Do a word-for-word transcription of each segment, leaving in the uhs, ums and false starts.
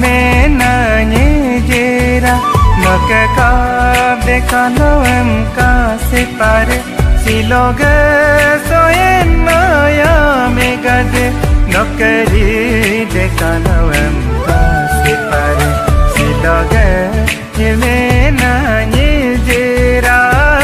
Yermenanya jera Noke kabde kanoem kasi pare Siloge soyen maya megade Nokeri de kanoem kasi pare Siloge yermenanya jera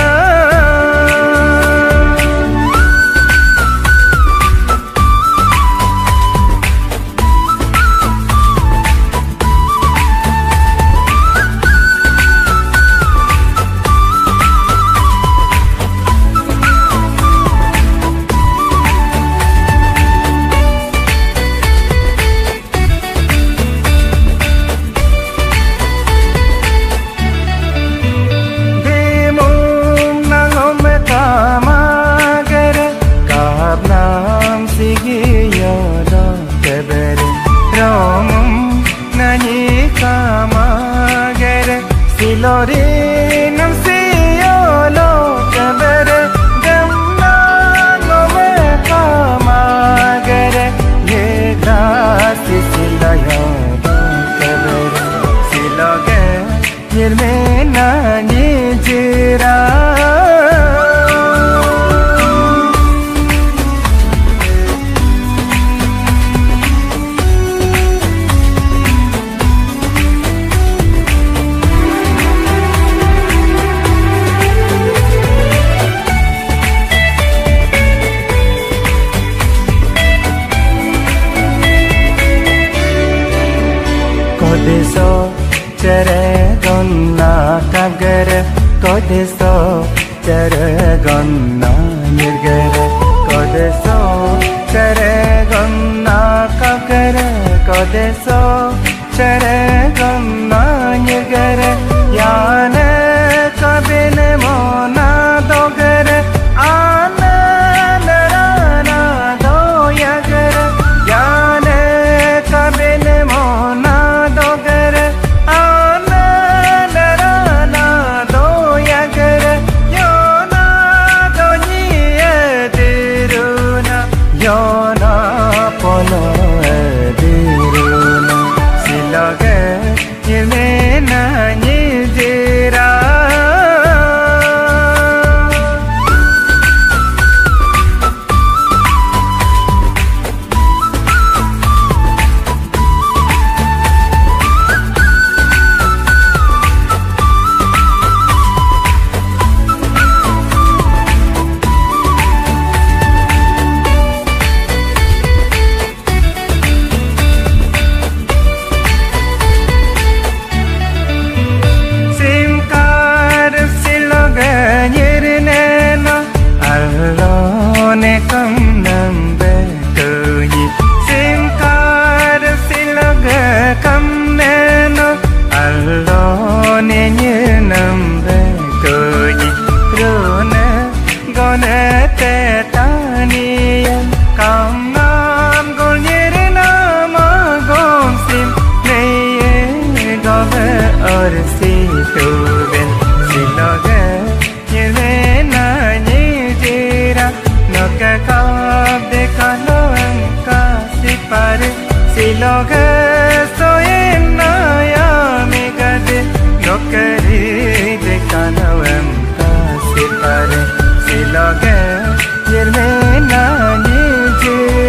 Silorinam siyolo kabere gamna nome kamagere ye grasi silayo kabere siloge yermena nijira Kodeso cere gonna kagere Kodeso cere gonna nirgere Kodeso cere gonna kagere Kodeso cere gonna nirgere Yane kabine mona dogere Ane narana doyagere Yane kabine mona Siloge soyen maya megade Nokeri de kanoem kasi pare Siloge yermena nijira